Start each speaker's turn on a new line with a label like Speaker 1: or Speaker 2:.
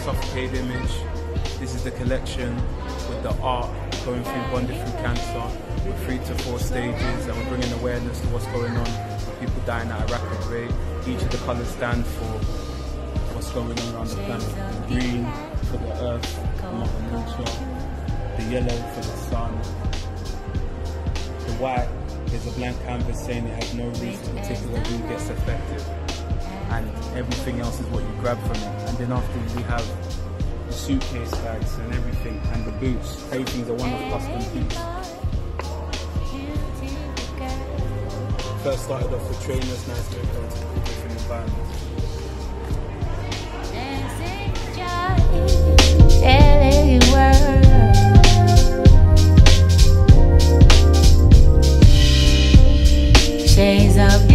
Speaker 1: Suffocated Image. This is the collection with the art going through bonded through cancer with 3 to 4 stages, and we're bringing awareness to what's going on with people dying at a rapid rate. Each of the colours stand for what's going on around the planet. The green for the earth, Mother Nature. The yellow for the sun. The white is a blank canvas saying it has no reason particular who gets affected. And everything else is what you grab from it. And then after we have the suitcase bags and everything, and the boots. Everything's a one-off custom piece. First started off with trainers, now it's moved on to different environments.
Speaker 2: Shades of